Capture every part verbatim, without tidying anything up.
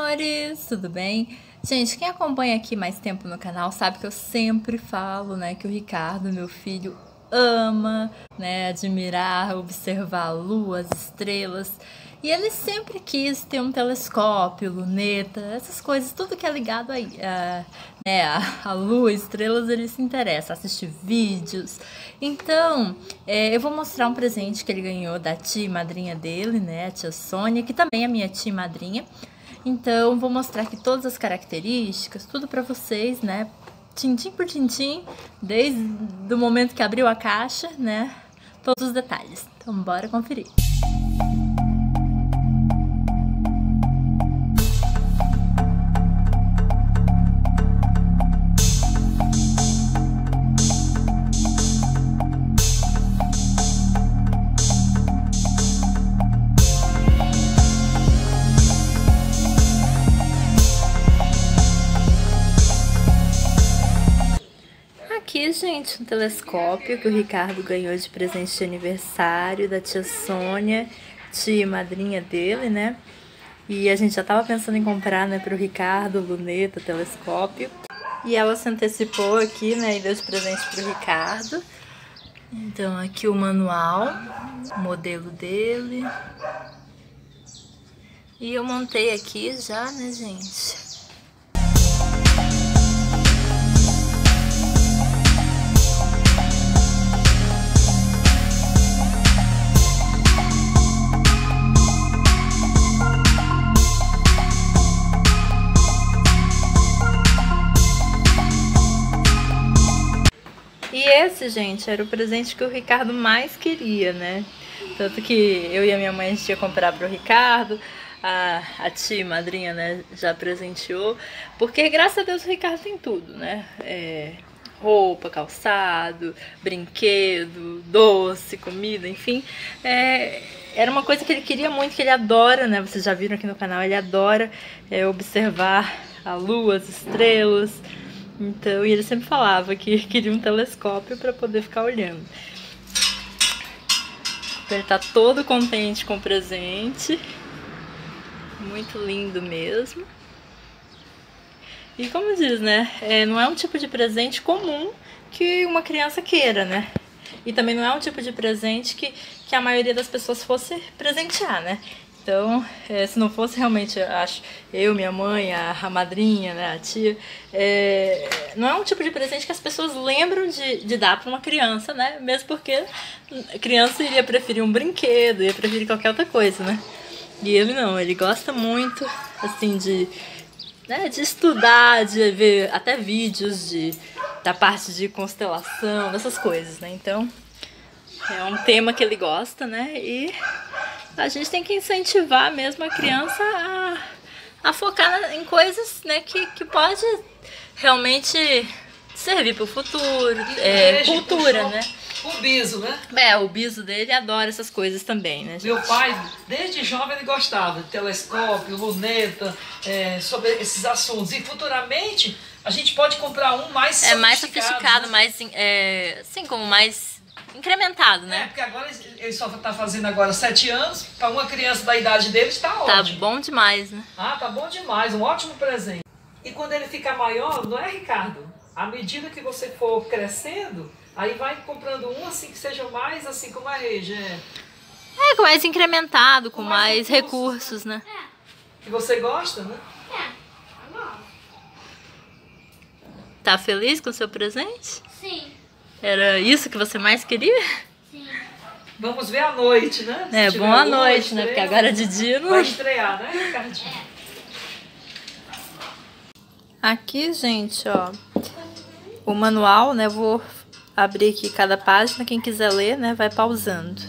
amores, tudo bem? Gente, quem acompanha aqui mais tempo no canal sabe que eu sempre falo, né, que o Ricardo, meu filho, ama, né, admirar, observar a lua, as estrelas. E ele sempre quis ter um telescópio, luneta, essas coisas, tudo que é ligado aí, a, né, a, a lua, estrelas, ele se interessa, assistir vídeos. Então, é, eu vou mostrar um presente que ele ganhou da tia e madrinha dele, né, a tia Sônia, que também é minha tia e madrinha. Então, vou mostrar aqui todas as características, tudo pra vocês, né, tintim por tintim, desde o momento que abriu a caixa, né, todos os detalhes. Então, bora conferir. Aqui, gente, um telescópio que o Ricardo ganhou de presente de aniversário da tia Sônia, tia e madrinha dele, né? E a gente já tava pensando em comprar, né, pro Ricardo, luneta, telescópio. E ela se antecipou aqui, né, e deu de presente pro Ricardo. Então, aqui o manual, o modelo dele. E eu montei aqui já, né, gente? E esse, gente, era o presente que o Ricardo mais queria, né? Tanto que eu e a minha mãe a gente ia comprar pro Ricardo, a, a tia, madrinha, né, já presenteou. Porque, graças a Deus, o Ricardo tem tudo, né? É, roupa, calçado, brinquedo, doce, comida, enfim. É, era uma coisa que ele queria muito, que ele adora, né? Vocês já viram aqui no canal, ele adora é, observar a lua, as estrelas. Então, e ele sempre falava que queria um telescópio para poder ficar olhando. Então, ele tá todo contente com o presente. Muito lindo mesmo. E como diz, né? É, não é um tipo de presente comum que uma criança queira, né? E também não é um tipo de presente que, que a maioria das pessoas fosse presentear, né? Então, é, se não fosse realmente, acho, eu, minha mãe, a, a madrinha, né, a tia, é, não é um tipo de presente que as pessoas lembram de, de dar para uma criança, né? Mesmo porque a criança iria preferir um brinquedo, ia preferir qualquer outra coisa, né? E ele não, ele gosta muito, assim, de, né, de estudar, de ver até vídeos de, da parte de constelação, dessas coisas, né? Então, é um tema que ele gosta, né? E a gente tem que incentivar mesmo a criança a, a focar em coisas, né, que, que pode realmente servir para o futuro, é, cultura, né? O biso, né? É, o biso dele adora essas coisas também, né, gente? Meu pai, desde jovem, ele gostava de telescópio, luneta, é, sobre esses assuntos. E futuramente a gente pode comprar um mais sofisticado. É mais sofisticado, né? Mais, é, assim, como mais incrementado, né? É, porque agora ele só tá fazendo agora sete anos, para uma criança da idade dele está ótimo. Tá bom demais, né? Ah, tá bom demais, um ótimo presente. E quando ele ficar maior, não é, Ricardo? À medida que você for crescendo, aí vai comprando um assim que seja mais assim como a Regia. É, é com mais incrementado, com, com mais, mais recursos, recursos, né? É. Que você gosta, né? É, eu gosto. Tá feliz com o seu presente? Sim. Era isso que você mais queria? Sim. Vamos ver à noite, né? É, bom à noite, né? Porque agora de dia não... Vai estrear, né, Ricardinho? É. Aqui, gente, ó, o manual, né? Vou abrir aqui cada página. Quem quiser ler, né, vai pausando.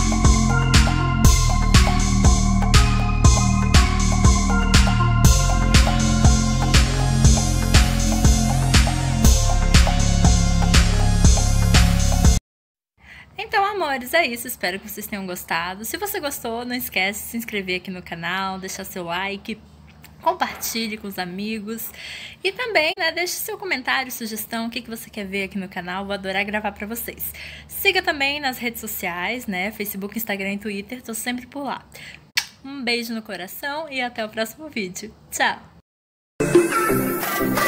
Então, amores, é isso. Espero que vocês tenham gostado. Se você gostou, não esquece de se inscrever aqui no canal, deixar seu like, compartilhe com os amigos e também, né, deixe seu comentário, sugestão, o que, que você quer ver aqui no canal, vou adorar gravar pra vocês. Siga também nas redes sociais, né, Facebook, Instagram e Twitter, tô sempre por lá. Um beijo no coração e até o próximo vídeo. Tchau!